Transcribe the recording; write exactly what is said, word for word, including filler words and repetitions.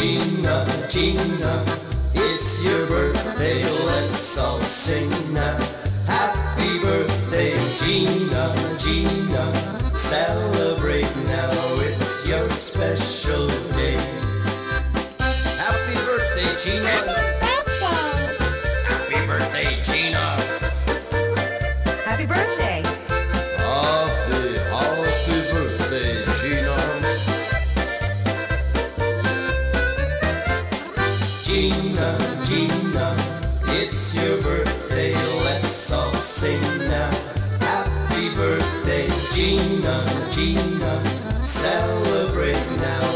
Gina, Gina, it's your birthday, let's all sing now. Happy birthday, Gina, Gina, celebrate now, it's your special day. Happy birthday, Gina. Happy birthday, Gina. Happy birthday. Happy, happy birthday, Gina. Gina, Gina, it's your birthday, let's all sing now. Happy birthday, Gina, Gina, celebrate now,